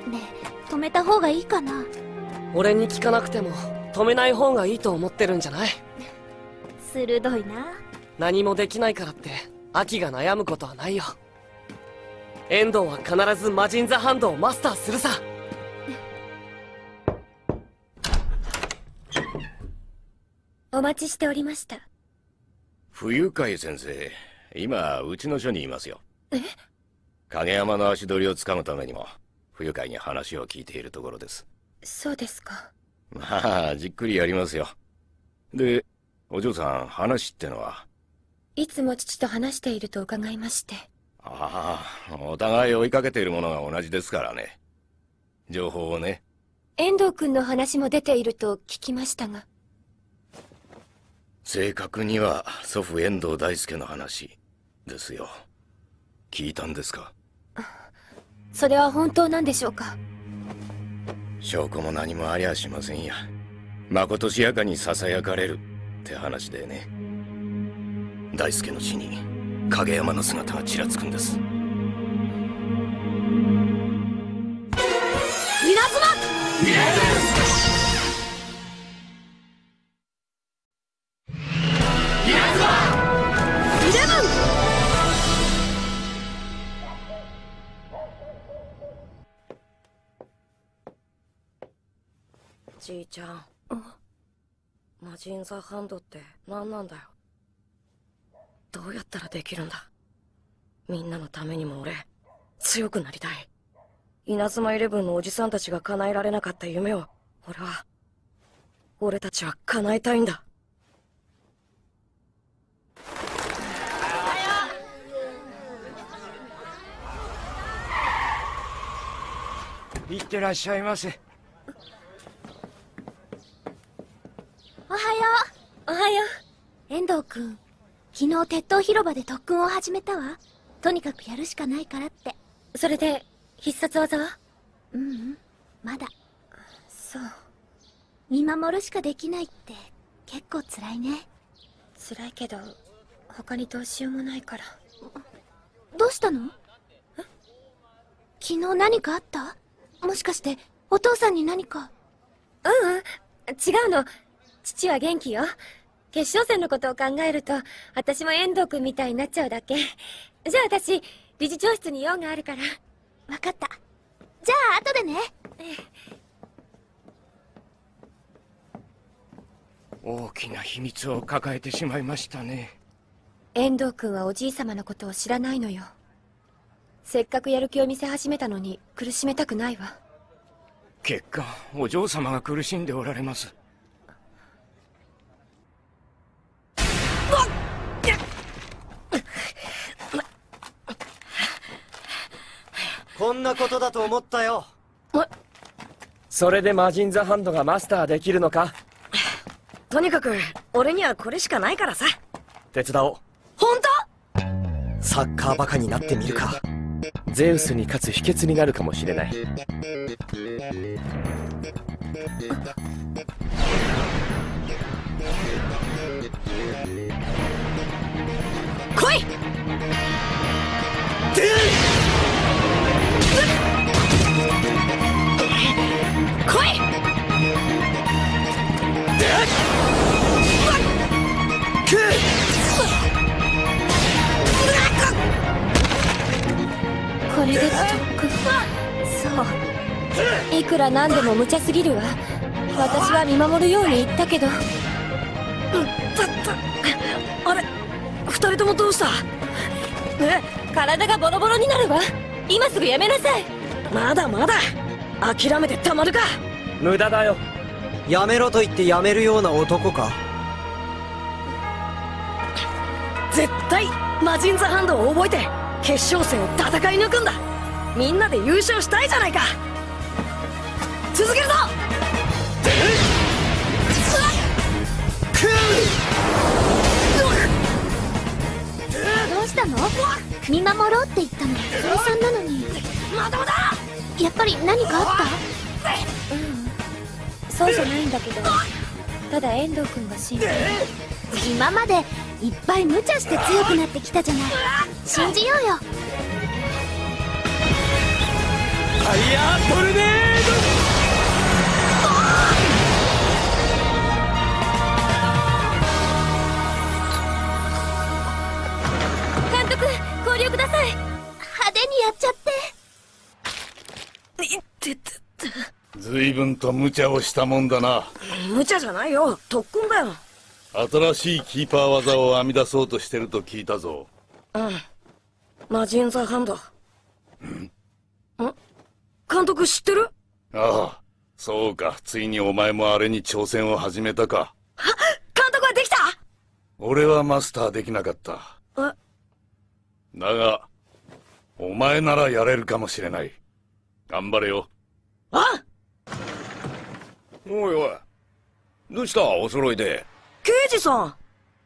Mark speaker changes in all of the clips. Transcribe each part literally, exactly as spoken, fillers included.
Speaker 1: ねえ、止めた方がいいかな。
Speaker 2: 俺に聞かなくても止めない方がいいと思ってるんじゃない？
Speaker 1: 鋭いな。
Speaker 2: 何もできないからってアキが悩むことはないよ。遠藤は必ず魔神ザハンドをマスターするさ。
Speaker 3: お待ちしておりました。
Speaker 4: 冬海先生、今うちの署にいますよ。
Speaker 3: え？
Speaker 4: 影山の足取りをつかむためにも冬海に話を聞いているところです。
Speaker 3: そうですか。
Speaker 4: まあじっくりやりますよ。で、お嬢さん、話ってのは？
Speaker 3: いつも父と話していると伺いまして。
Speaker 4: ああ、お互い追いかけているものが同じですからね。情報をね。
Speaker 3: 遠藤君の話も出ていると聞きましたが。
Speaker 4: 正確には祖父遠藤大輔の話ですよ。聞いたんですか？
Speaker 3: それは本当なんでしょうか？
Speaker 4: 証拠も何もありゃしませんや。まことしやかに囁かれるって話でね。大輔の死に影山の姿がちらつくんです。稲妻！
Speaker 2: じいちゃん、魔神ザハンドって何なんだよ。どうやったらできるんだ。みんなのためにも俺強くなりたい。稲妻イレブンのおじさんたちが叶えられなかった夢を俺は俺たちは叶えたいんだ。
Speaker 5: いってらっしゃいませ。
Speaker 1: おはよ
Speaker 3: う。おはよ
Speaker 1: う。遠藤君、昨日鉄塔広場で特訓を始めたわ。とにかくやるしかないからって。
Speaker 3: それで必殺技は？
Speaker 1: ううん、まだ。
Speaker 3: そう。
Speaker 1: 見守るしかできないって結構辛いね。
Speaker 3: 辛いけど他にどうしようもないから。
Speaker 1: どうしたの？え？昨日何かあった？もしかしてお父さんに何か？
Speaker 3: ううん、違うの。父は元気よ。決勝戦のことを考えると私も遠藤君みたいになっちゃうだけ。じゃあ私理事長室に用があるから。
Speaker 1: 分かった。じゃあ後でね。
Speaker 5: 大きな秘密を抱えてしまいましたね。
Speaker 3: 遠藤君はおじい様のことを知らないのよ。せっかくやる気を見せ始めたのに苦しめたくないわ。
Speaker 5: 結果お嬢様が苦しんでおられます。
Speaker 6: こんなことだと思ったよ。
Speaker 2: それで魔神ザハンドがマスターできるのか？
Speaker 7: とにかく俺にはこれしかないからさ。
Speaker 2: 手伝おう。
Speaker 7: 本当？
Speaker 2: サッカーバカになってみるか。ゼウスに勝つ秘訣になるかもしれない。
Speaker 7: 来い！来い！
Speaker 3: これで特訓。そう。いくらなんでも無茶すぎるわ。私は見守るように言ったけど。
Speaker 7: だった。あれ、二人ともどうした？
Speaker 3: え、体がボロボロになるわ。今すぐやめなさい。
Speaker 7: まだまだ諦めてたまるか。
Speaker 2: 無駄だよ。
Speaker 6: やめろと言ってやめるような男か？
Speaker 7: 絶対魔神ザハンドを覚えて決勝戦を戦い抜くんだ。みんなで優勝したいじゃないか。続けるぞ。
Speaker 1: どうしたの？見守ろうって言ったのそれさんなのに。
Speaker 7: まだまだ。
Speaker 1: やっぱり何かあった？
Speaker 3: うん、そうじゃないんだけど、ただ遠藤君が心配。
Speaker 1: 今までいっぱい無茶して強くなってきたじゃない。信じようよ。
Speaker 5: ファイヤートルネー
Speaker 3: 監督、氷をください。
Speaker 1: 派手にやっちゃって。
Speaker 2: いってってって。
Speaker 8: 随分と無茶をしたもんだな。
Speaker 2: 無茶じゃないよ、特訓だよ。
Speaker 8: 新しいキーパー技を編み出そうとしてると聞いたぞ。
Speaker 2: うん。マジン・ザ・ハンド。んん監督知ってる？
Speaker 8: ああ、そうか。ついにお前もあれに挑戦を始めたか。
Speaker 2: は、監督はできた？
Speaker 8: 俺はマスターできなかった。
Speaker 2: え？
Speaker 8: だが、お前ならやれるかもしれない。頑張れよ。
Speaker 2: あ！
Speaker 4: おいおい。どうしたお揃いで。
Speaker 2: 刑事さん。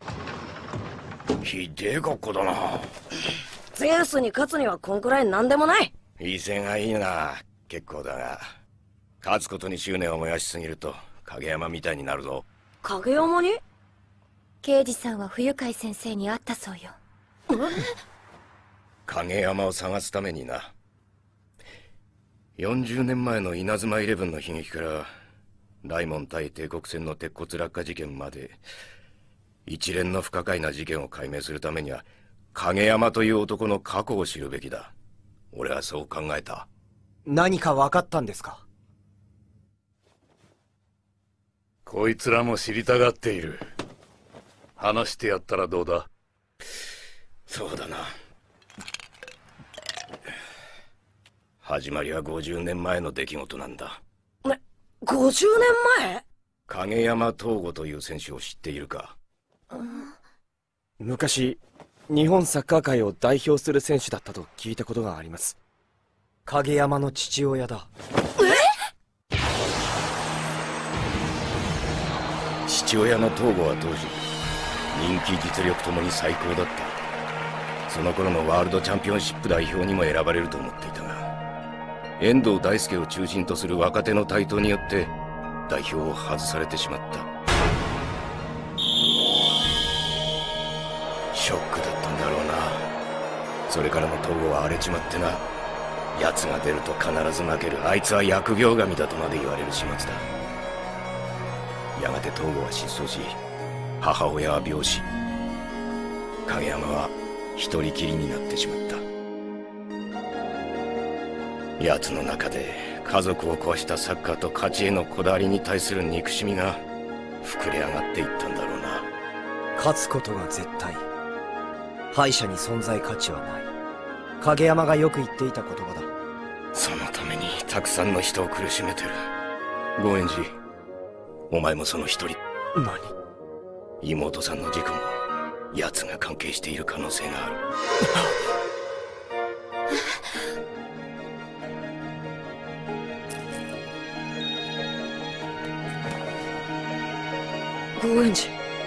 Speaker 4: ひでえ格好だな。
Speaker 2: ゼウスに勝つにはこんくらいなんでもない。
Speaker 4: 威勢がいいな。結構だが、勝つことに執念を燃やしすぎると影山みたいになるぞ。
Speaker 2: 影山に？
Speaker 3: 刑事さんは不愉快先生に会ったそうよ。
Speaker 4: 影山を探すためにな。よんじゅうねんまえの稲妻イレブンの悲劇から大門対帝国戦の鉄骨落下事件まで一連の不可解な事件を解明するためには影山という男の過去を知るべきだ。俺はそう考えた。
Speaker 6: 何か分かったんですか？
Speaker 8: こいつらも知りたがっている。話してやったらどうだ？
Speaker 4: そうだな。始まりはごじゅうねんまえの出来事なんだ。
Speaker 2: ね、ごじゅうねんまえ？
Speaker 4: 影山東吾という選手を知っているか？
Speaker 9: 昔日本サッカー界を代表する選手だったと聞いたことがあります。
Speaker 6: 影山の父親だ。
Speaker 2: え？
Speaker 4: 父親の東吾は当時人気実力ともに最高だった。その頃のワールドチャンピオンシップ代表にも選ばれると思っていたが、遠藤大輔を中心とする若手の台頭によって代表を外されてしまった。ショックだったんだろうな。それからも東郷は荒れちまってな。奴が出ると必ず負ける。あいつは疫病神だとまで言われる始末だ。やがて東郷は失踪し、母親は病死。影山は一人きりになってしまった。奴の中で家族を壊したサッカーと勝ちへのこだわりに対する憎しみが膨れ上がっていったんだろうな。
Speaker 6: 勝つことが絶対、敗者に存在価値はない。影山がよく言っていた言葉だ。
Speaker 4: そのためにたくさんの人を苦しめてる。ゴエンジ、お前もその一人。
Speaker 6: 何？
Speaker 4: 妹さんの事故も奴が関係している可能性がある。
Speaker 2: ゴエンジ。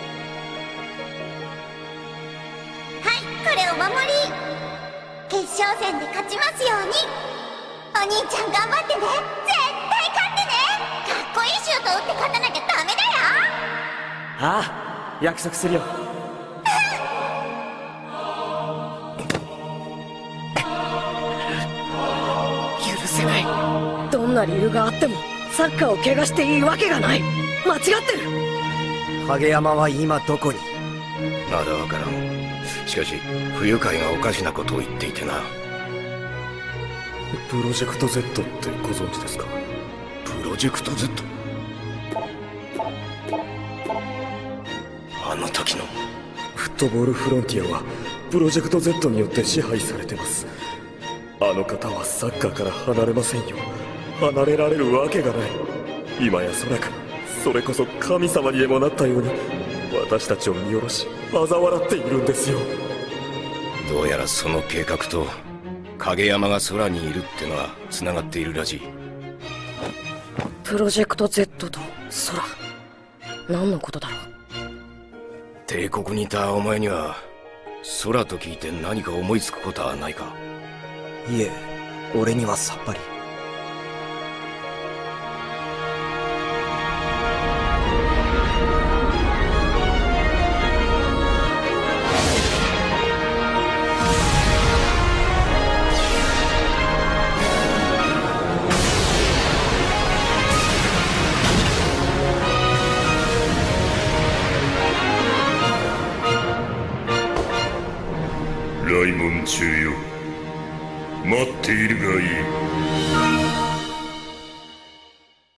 Speaker 1: はい、これお守り。決勝戦で勝ちますように。お兄ちゃん頑張ってね。絶対勝ってね。かっこいいシュート打って勝たなきゃダメだよ。
Speaker 9: ああ、約束するよ。
Speaker 2: 許せない。どんな理由があってもサッカーを怪我していいわけがない。間違ってる。
Speaker 6: 影山は今どこに？
Speaker 4: まだわからん。しかし不愉快がおかしなことを言っていてな。
Speaker 9: プロジェクト Z ってご存知ですか？
Speaker 4: プロジェクト Z？ あの時の
Speaker 9: フットボールフロンティアはプロジェクト Z によって支配されてます。あの方はサッカーから離れませんよ。離れられるわけがない。今や空くん、それこそ神様にでもなったように私たちを見下ろし嘲笑っているんですよ。
Speaker 4: どうやらその計画と影山が空にいるってのは繋がっているらしい。
Speaker 2: プロジェクト Z と空、何のことだろう。
Speaker 4: 帝国にいたお前には空と聞いて何か思いつくことはないか？
Speaker 6: いえ、俺にはさっぱり。
Speaker 8: ライモン中よ、待っているがいい。